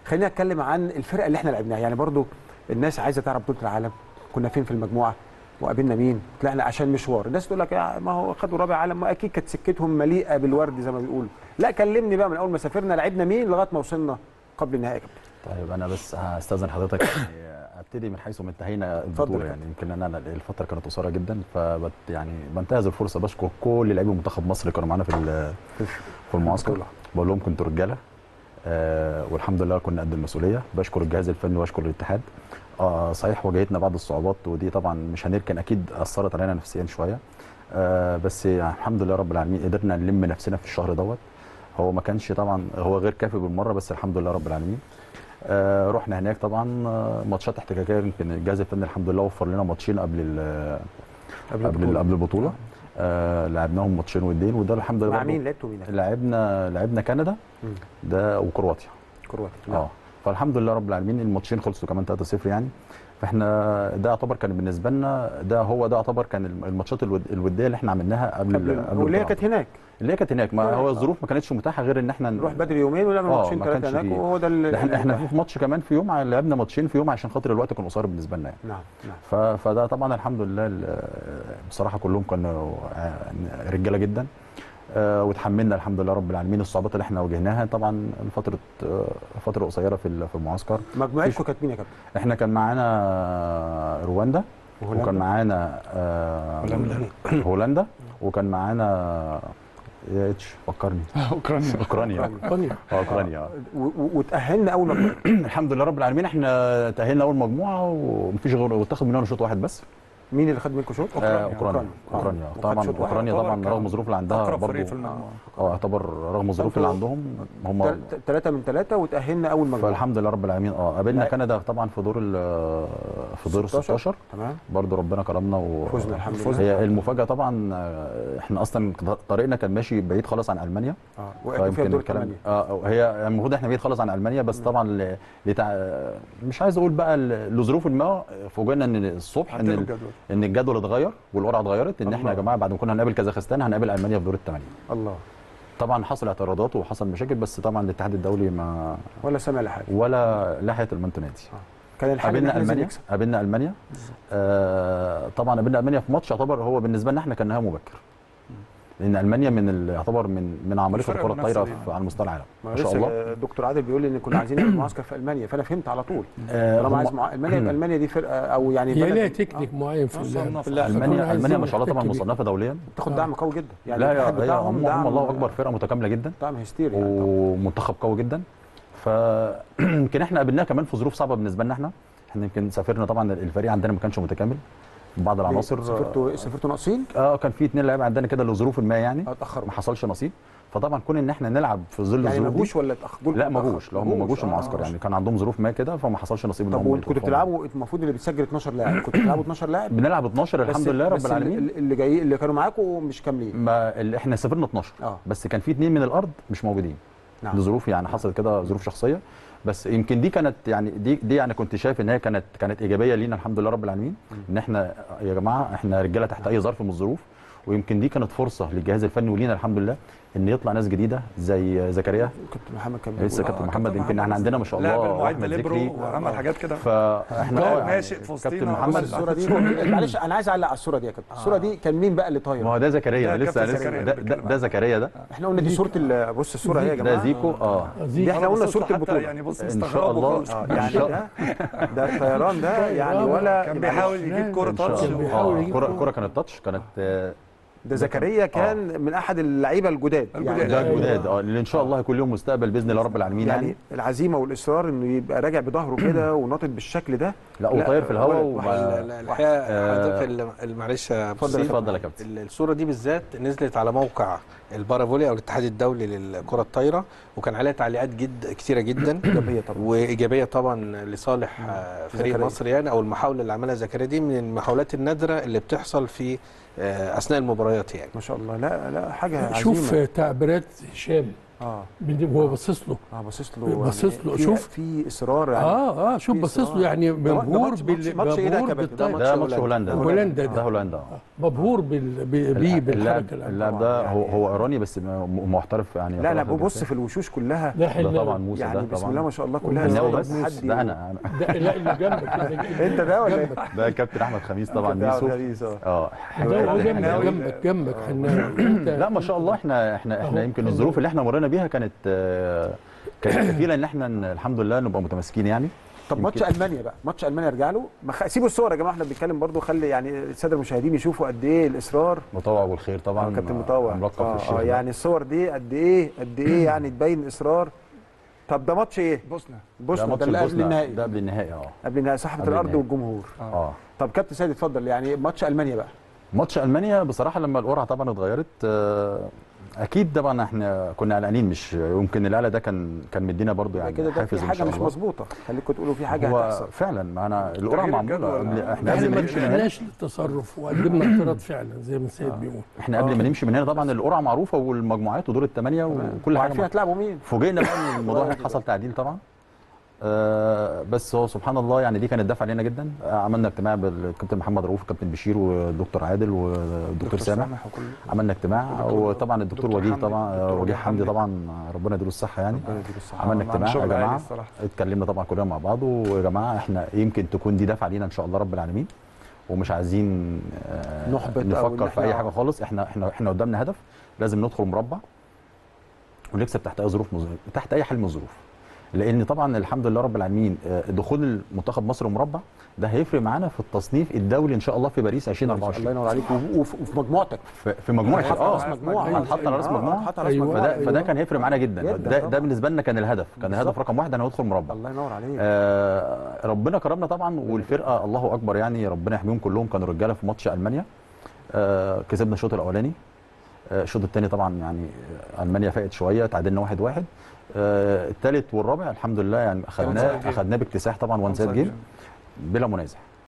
خلينا نتكلم عن الفرقه اللي احنا لعبناها، يعني برضو الناس عايزه تعرف بطوله العالم كنا فين في المجموعه وقابلنا مين، طلعنا عشان مشوار. الناس تقول لك ما هو خدوا رابع عالم، ما اكيد كانت سكتهم مليئه بالورد زي ما بيقولوا. لا كلمني بقى من اول ما سافرنا لعبنا مين لغايه ما وصلنا قبل النهائي يا كابتن. طيب انا بس هستاذن حضرتك يعني ابتدي من حيث ما انتهينا البطوله. يعني يمكن انا الفتره كانت قصيره جدا، يعني بنتهز الفرصه بشكر كل لاعبي منتخب مصر اللي كانوا معانا في المعسكر، بقول لهم كنتوا رجاله والحمد لله كنا قد المسؤوليه. بشكر الجهاز الفني واشكر الاتحاد. صحيح واجهتنا بعض الصعوبات ودي طبعا مش هنركن، اكيد اثرت علينا نفسيا شويه، بس يعني الحمد لله رب العالمين قدرنا نلم نفسنا في الشهر دوت. هو ما كانش طبعا هو غير كافي بالمره، بس الحمد لله رب العالمين. رحنا هناك طبعا ماتشات احتكاكيه. يمكن الجهاز الفني الحمد لله وفر لنا ماتشين قبل البطوله. لعبناهم ماتشين ودين، وده الحمد لله. مع مين لعبتوا مين؟ لعبنا كندا ده وكرواتيا. كرواتيا فالحمد لله رب العالمين الماتشين خلصوا كمان 3-0 يعني. فاحنا ده يعتبر كان بالنسبه لنا ده يعتبر كان الماتشات الوديه اللي احنا عملناها قبل واللي هي كانت هناك. ما هو الظروف ما كانتش متاحه غير ان احنا نروح بدري يومين ونعمل ماتشين 3 هناك، وهو ده احنا في ماتش كمان في يوم، لعبنا ماتشين في يوم عشان خاطر الوقت كان قصير بالنسبه لنا يعني. نعم. فده طبعا الحمد لله بصراحه كلهم كانوا رجاله جدا. وتحملنا الحمد لله رب العالمين الصعوبات اللي احنا واجهناها طبعا فتره قصيره في المعسكر. مجموعتكم كانت مين يا كابتن؟ احنا كان معانا رواندا وكان معانا هولندا وكان معانا فكرني اوكرانيا. وتاهلنا اول مجموعه. الحمد لله رب العالمين احنا تاهلنا اول مجموعه ومفيش غير واتاخد مننا شوط واحد بس. مين اللي خد منكم شوط؟ اوكرانيا طبعا. اوكرانيا طبعا رغم الظروف اللي عندها برضه يعتبر رغم الظروف اللي عندهم هم 3 من 3 وتاهلنا اول مجموعه. فالحمد لله رب العالمين. قابلنا كندا طبعا في دور 16 تمام. برضه ربنا كرمنا وفزنا الحمد لله. هي المفاجاه طبعا احنا اصلا طريقنا كان ماشي بعيد خالص عن المانيا. فيمكن الكلام هي المفروض احنا بعيد خالص عن المانيا، بس طبعا مش عايز اقول بقى لظروف ما فوجئنا ان الصبح ان الجدول اتغير والقرعه اتغيرت، ان احنا يا جماعه بعد ما كنا هنقابل كازاخستان هنقابل المانيا في دور الثمانيه. الله. طبعا حصل اعتراضات وحصل مشاكل، بس طبعا الاتحاد الدولي ما ولا سمع لحاجه ولا لحقت المنتو نادي. كان الحل قابلنا المانيا طبعا قابلنا المانيا في ماتش يعتبر هو بالنسبه لنا احنا كان نهائي مبكر، لان المانيا يعتبر من عمالقه الكره الطايره على مستوى العالم ما شاء الله. دكتور عادل بيقول لي ان كنا عايزين نعمل معسكر في المانيا، فانا فهمت على طول. طالما عايز المانيا دي فرقه او يعني هي لها تكنيك معين في المانيا ما شاء الله طبعا مصنفه دوليا، بتاخد دعم قوي جدا يعني. لا هم الله اكبر، فرقه متكامله جدا، دعم هستيري يعني ومنتخب قوي جدا. فيمكن احنا قابلناها كمان في ظروف صعبه بالنسبه لنا. احنا يمكن سافرنا طبعا الفريق عندنا ما كانش متكامل، بعض العناصر سافرتوا ناقصين. كان في 2 لاعيبه عندنا كده لظروف ما يعني اتاخروا، ما حصلش نصيب. فطبعا كون ان احنا نلعب في ظل يعني ما جوش ولا اتاخروا؟ لا ما جوش، هم ما جوش المعسكر يعني، كان عندهم ظروف ما كده فما حصلش نصيب ان هم. طب كنتوا بتلعبوا المفروض اللي بتسجل 12 لاعب، كنتوا بتلعبوا 12 لاعب؟ بنلعب 12 الحمد لله رب العالمين. اللي جايين اللي كانوا معاكم مش كاملين. ما احنا سافرنا 12 بس كان في 2 من الارض مش موجودين. نعم. لظروف يعني حصلت كده ظروف شخصيه، بس يمكن دي كانت يعني دي يعني كنت شايف ان هي كانت ايجابيه لينا الحمد لله رب العالمين، ان احنا يا جماعه احنا رجاله تحت اي ظرف من الظروف. ويمكن دي كانت فرصه للجهاز الفني ولينا الحمد لله ان يطلع ناس جديده زي زكريا. كابتن محمد كان لسه كابتن محمد يمكن احنا عندنا ما شاء الله واحمد ذكري وعمل حاجات كده، فاحنا ناشئ في وسطينا. كابتن محمد الصوره دي معلش انا عايز اعلق على الصوره دي يا كابتن. الصوره دي كان مين بقى اللي طاير؟ ما هو ده زكريا لسه ده زكريا ده. احنا قلنا دي صوره بص الصوره اهي يا جماعه، ده زيكو. دي احنا قلنا صوره البطوله يعني. بص ان شاء الله يعني ده الطيران ده يعني ولا كان بيحاول يجيب كوره تاتش. كوره كانت تاتش كانت. ده زكريا كان من احد اللعيبه الجداد يعني ده الجداد اللي ان شاء الله هيكون لهم مستقبل باذن الله رب العالمين يعني العزيمه والاصرار انه يبقى راجع بظهره كده وناطط بالشكل ده. لا وطاير في الهواء. الحقيقه معلش اتفضل يا كابتن. الصوره دي بالذات نزلت على موقع البارافولي او الاتحاد الدولي للكره الطايره، وكان عليها تعليقات كثيره جدا ايجابيه طبعا وايجابيه طبعا لصالح فريق مصر يعني، او المحاوله اللي عملها زكريا دي من المحاولات النادره اللي بتحصل في اثناء المباريات يعني. ما شاء الله. لا حاجه عظيمه. شوف تعبيرات هشام هو باصص له باصص له باصص له. يعني شوف في اصرار يعني شوف باصص له يعني مبهور بالطاقه. ده ماتش هولندا ده هولندا مبهور بيه بالحركه. اللاعب ده هو ايراني بس محترف يعني. لا بص في الوشوش كلها ده طبعا موسى يعني ده طبعا بسم الله ما شاء الله كلها بس ده انا لا اللي جنبك انت ده ولا ده كابتن احمد خميس طبعا ميسو جنبك لا ما شاء الله احنا يمكن الظروف اللي احنا مرينا بيها كانت كفيله ان احنا الحمد لله نبقى متماسكين يعني. طب ماتش المانيا بقى، ماتش المانيا ارجع له، سيبوا الصور يا جماعه، احنا بنتكلم برضو، خلي يعني الساده المشاهدين يشوفوا قد ايه الاصرار. مطوع والخير طبعا كابتن مطوع يعني الصور دي قد ايه يعني تبين اصرار. طب ده ماتش ايه؟ بوسنا ده اللي قبل النهائي. ده قبل النهائي قبل النهائي صاحبه الارض والجمهور. طب كابتن سيد اتفضل، يعني ماتش المانيا بقى. ماتش المانيا بصراحه لما القرعه طبعا اتغيرت اكيد طبعا احنا كنا قلقانين، مش يمكن القلق ده كان مدينا برضو يعني كده حافز. في حاجه مش مظبوطه، خليكم تقولوا في حاجه هتحصل فعلا. معانا القرعه معموله احنا قبل ما نمشي من هنا التصرف وقدمنا اعتراض فعلا زي ما السيد بيقول. احنا قبل ما نمشي من هنا طبعا القرعه معروفه والمجموعات ودور الثمانيه وكل حاجه عارفين هتلعبوا مين. فوجئنا بقى ان الموضوع هناك حصل تعديل طبعا. بس هو سبحان الله يعني دي كانت دافع علينا جدا. عملنا اجتماع بالكابتن محمد رؤوف والكابتن بشير والدكتور عادل والدكتور سامح. عملنا اجتماع وطبعا الدكتور وجيه طبعا وجيه حمدي طبعا ربنا يديله الصحه يعني. عملنا اجتماع يا جماعه، اتكلمنا طبعا كلنا مع بعض، ويا جماعه احنا يمكن تكون دي دافع علينا ان شاء الله رب العالمين، ومش عايزين نفكر في اي حاجه خالص. احنا قدامنا هدف، لازم ندخل مربع ونكسب تحت اي ظروف، تحت اي حال من الظروف. لان طبعا الحمد لله رب العالمين دخول المنتخب مصر مربع ده هيفرق معانا في التصنيف الدولي ان شاء الله في باريس 2024. الله ينور عليك. وفي مجموعتك، في مجموعه حط على راس مجموعه. فده كان هيفرق معانا جدا. ده بالنسبه لنا كان الهدف رقم 1 ان ندخل مربع. الله ينور عليك. ربنا كرمنا طبعا، والفرقه الله اكبر يعني ربنا يحميهم كلهم، كانوا رجاله في ماتش المانيا. كسبنا الشوط الاولاني. الشوط الثاني طبعا يعني المانيا فاقت شويه، تعادلنا 1-1. الثالث والرابع الحمد لله يعني اخذناه باكتساح طبعا، وان سايد جيم بلا منازع.